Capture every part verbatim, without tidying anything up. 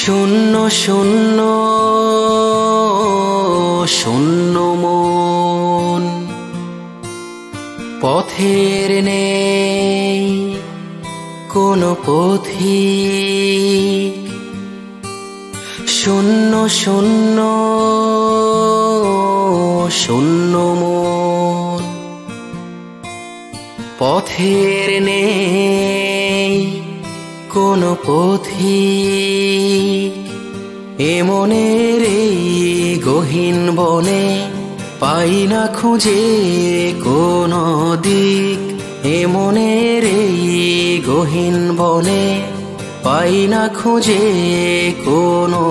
শূন্য শূন্য শূন্য মন, পথের নেই কোনো পথিক। শূন্য শূন্য শূন্য মন, পথের নেই কোনো পথিক। এ মনের এই গহীন বনে পাই না খুঁজে কোনো দিক। এ মনের এই গহীন বনে পাই না খুঁজে কোনো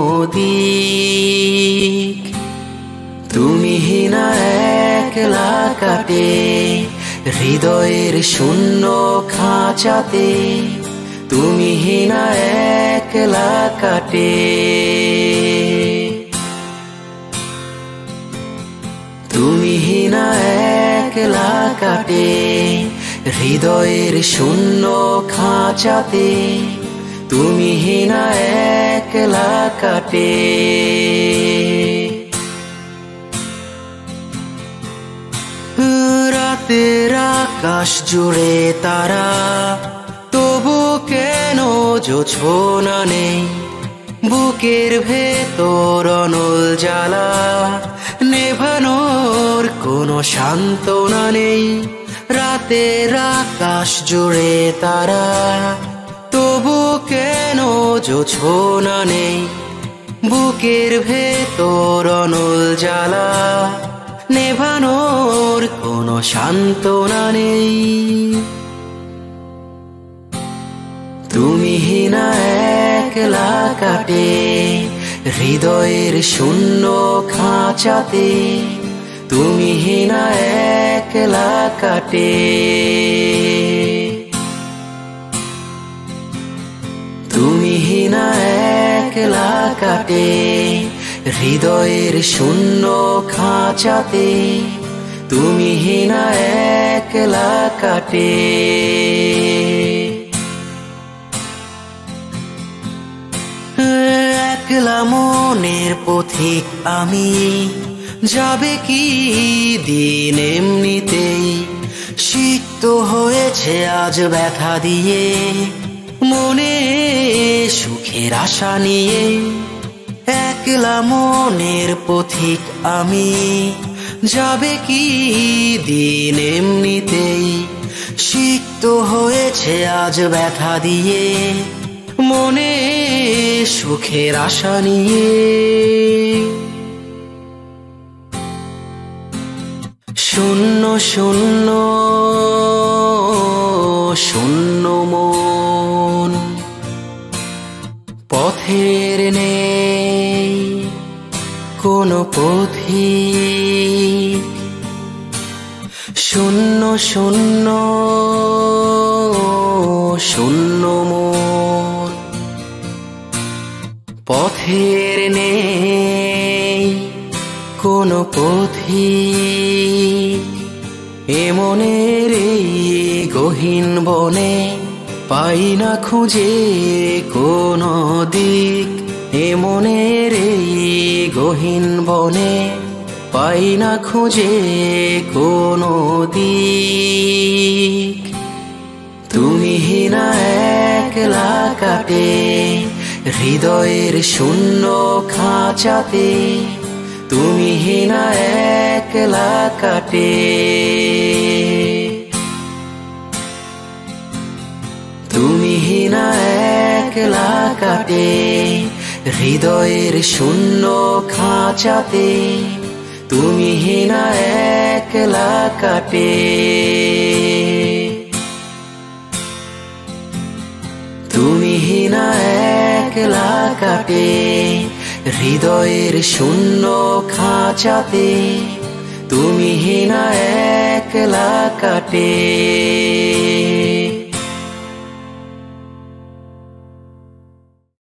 দিক। তুমি না একলা কাটে হৃদয়ের শূন্য খাঁচাতে, তুমি না একলা কাটে। তুমি না একলা কাটে হৃদয়ের শূন্য খাঁচাতে, তুমি না একলা কাটে। রাতের আকাশ জুড়ে তারা, তবু কেন জোছনা নেই? বুকের ভেতর অনল জ্বালা, নেভানোর কোনো সান্ত্বনা নেই। রাতের আকাশ জুড়ে তারা, তবু কেন জোছনা নেই? বুকের ভেতর অনল জ্বালা, নেভানোর কোনো সান্ত্বনা নেই। তুমি না একলা কাটে হৃদয়ের শূন্য খাঁচাতে, তুমি না একলা কাটে। তুমি না একলা কাটে হৃদয়ের শূন্য খাঁচাতে, তুমি না একলা কাটে। একলা মনের পথিক আমি, যাবে কি দিন এমনিতেই। সিক্ত হয়েছে আজ ব্যথা দিয়ে, মনে সুখের আশা নিয়ে। একলা মনের পথিক আমি, যাবে কি দিন এমনিতেই। সিক্ত হয়েছে আজ ব্যথা দিয়ে, মনে সুখের আশা নিয়ে। শূন্য শূন্য শূন্য মন, পথের নেই কোনো পথিক। শূন্য শূন্য শূন্য মন, পথের নেই কোনো পথিক। এ মনের এই গহীন বনে পাই না খুঁজে কোনো দিক। এ মনের এই গহীন বনে পাই না খুঁজে কোনো দিক। তুমি না একলা কাটে হৃদয়ের শূন্য খাঁচাতে, তুমি না একলা কাটে। তুমি না একলা কাটে হৃদয়ের শূন্য খাঁচাতে, তুমি না একলা কাটে। তুমি না একলা কাটে হৃদয়ের শূন্য খাঁচাতে, তুমি না একলা কাটে।